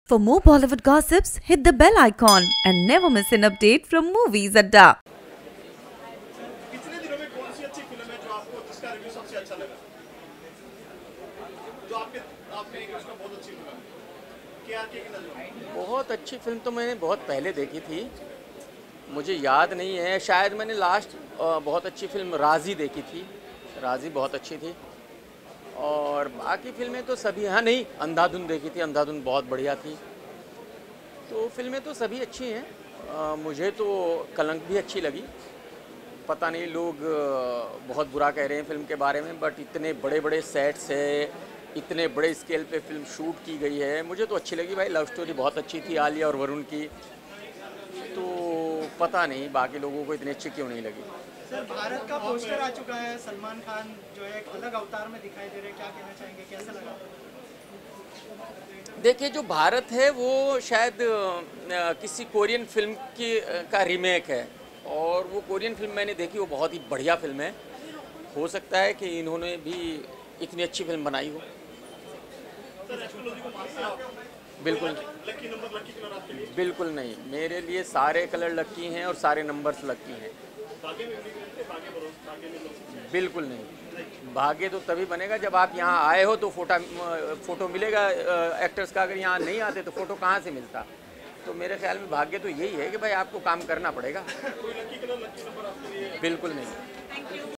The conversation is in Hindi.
For more Bollywood gossips, hit the bell icon and never miss an update from Movies Adda. पिछले दिनों में कौन सी अच्छी फिल्म है जो आपको जिसका रिव्यू सबसे अच्छा लगा, जो आपने उसका बहुत अच्छी लगा? केआरके की नज़र में बहुत अच्छी फिल्म तो मैंने बहुत पहले देखी थी, मुझे याद नहीं है। शायद मैंने लास्ट बहुत अच्छी फिल्म राजी देखी थी, राजी बहुत अच्छी थी। और बाकी फिल्में तो सभी, हाँ नहीं, अंधाधुन देखी थी, अंधाधुन बहुत बढ़िया थी। तो फिल्में तो सभी अच्छी हैं। मुझे तो कलंक भी अच्छी लगी। पता नहीं लोग बहुत बुरा कह रहे हैं फिल्म के बारे में, बट इतने बड़े बड़े सेट्स है, इतने बड़े स्केल पे फिल्म शूट की गई है, मुझे तो अच्छी लगी भाई। लव स्टोरी बहुत अच्छी थी आलिया और वरुण की। तो पता नहीं बाकी लोगों को इतनी अच्छी क्यों नहीं लगी। सर, भारत का पोस्टर आ चुका है, सलमान खान जो है एक अलग अवतार में दिखाई दे रहे हैं, क्या कहना चाहेंगे, कैसा लगा? देखिए, जो भारत है वो शायद किसी कोरियन फिल्म का रीमेक है, और वो कोरियन फिल्म मैंने देखी, वो बहुत ही बढ़िया फिल्म है। हो सकता है कि इन्होंने भी इतनी अच्छी फिल्म बनाई हो। बिल्कुल बिल्कुल नहीं, मेरे लिए सारे कलर लकी हैं और सारे नंबर्स लकी हैं। बिल्कुल नहीं, भाग्य तो तभी बनेगा जब आप यहाँ आए हो तो फोटो मिलेगा एक्टर्स का। अगर यहाँ नहीं आते तो फोटो कहाँ से मिलता? तो मेरे ख्याल में भाग्य तो यही है कि भाई आपको काम करना पड़ेगा। बिल्कुल नहीं।